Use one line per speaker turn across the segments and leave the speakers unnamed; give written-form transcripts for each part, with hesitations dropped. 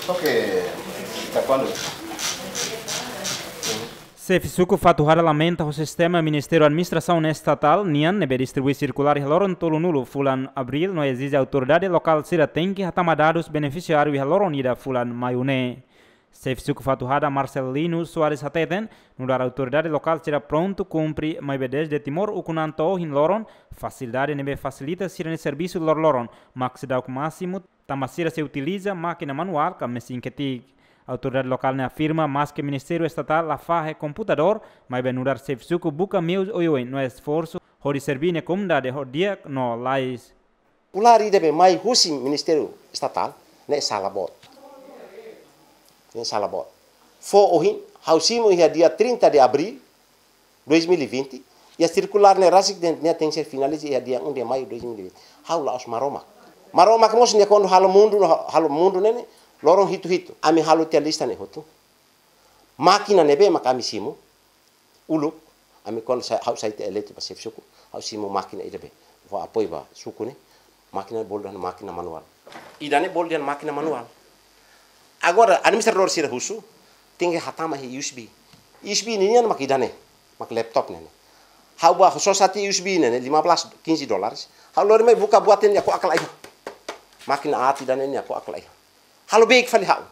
Oke, quando?
Chefe Suco Fatuhara lamenta o sistema Ministério Administração Estatal NIAN nebe distribuir circular haloron tolo nulo fulan abril no exige autoridade local sira tem que hatamada os beneficiários haloron ida fulan mayune. Chefe Suco Fatuhara Marcelino Soares Hateten nudar autoridade local sira pronto cumprir mai bedes de Timor ukunanto hin loron facilidade nebe facilita sira serviço loron maxida o máximo tamasira se utiliza máquina manual com mesin ketik. A autoridade local afirma mais que o Ministério Estatal la faje computador, mas benudar Chefe Suco buca meus oioen no esforço de servir na comunidade dia no lais.
O lari deve mais husi Ministério Estatal ne salabot. Ne salabot. Fo ohin hausimo dia 30 de abril 2020 e a circular ne rasik ne tem ser finalize dia 1 de maio 2020. Haula os maroma. Maroma que mos ne quando halo mundo ne lorong hitu ami halu tia lista ne hotu makina nebe mak ami simu uluk ami kon hau sai te elete pasif suku hau simu makina idebe vo apoi ba suku ne makina boldan makina manual idane boldan makina manual agora administrador sira husu tingge hatama hi USB ni mak idane mak laptop ne hau ba society USB ne 15 $15 hau lor me buka buatin ya ko akal ai makina ati dane ni ko akal ai halo baik fali hau.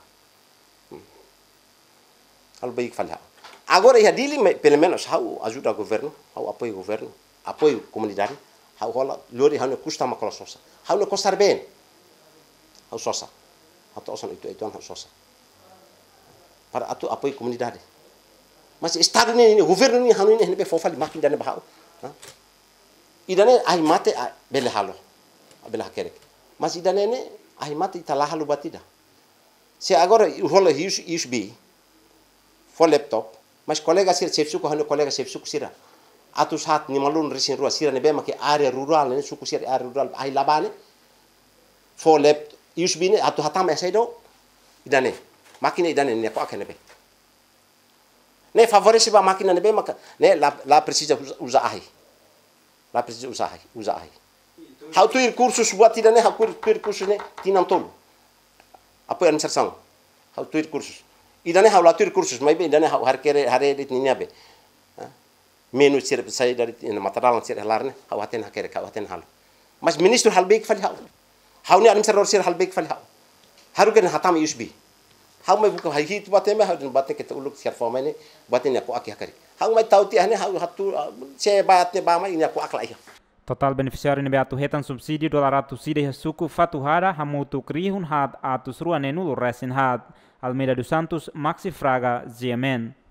Halo baik fali hau. Agora ia dili pelo menos hau ajuda governo, hau apoio governo, apoio comunidade, hau rola lori hau custa uma cola sosa. Hau no costar bem. Hau sosa. Hau tosan itu hau sosa. Para atu apoio comunidade. Mas estado ni governo ni hau ni be fofali makin dane bahau. Idane ai mate bele halo. Bele hakerek. Mas idane ne ai mate italah halo batida. Se agora rola USB for laptop, mas colega sira Chefe Suco hanu colega Chefe Suco sira. Atus hat ni malun resin rua sira nebe make area rural ne suku sira area rural ai labane. For laptop USB ne atu hatama sai do idane. Makina idane ne ko akene be. Ne favorece ba makina nebe maka ne la precisa usar ai. La precisa usar ai. How to ir cursos buat idane how to ir cursos ne tinam tolo. Apoio administração, hau tuir cursos. Idane hau la tuir cursos, mas bem idane hau hare dit ni abe. Menu sir sai dari material sir larne, hau haten hakere hau haten hal. Mas ministro hal baik fali hau. Hau ni administrador sir hal baik fali hau. Haru ken hatam USB. Hau mai buka hai hit bateme hau batte ke uluk sir forma ni batte ni aku aki hakari. Hau mai tauti hane hau hatu se batte ba mai ni aku aklai.
Total beneficiário nebe atu hetan subsídio $100 side Suco Fatuhara hamutu krihun had atus rua nenulo resin had Almeida dos Santos Maxi Fraga GMN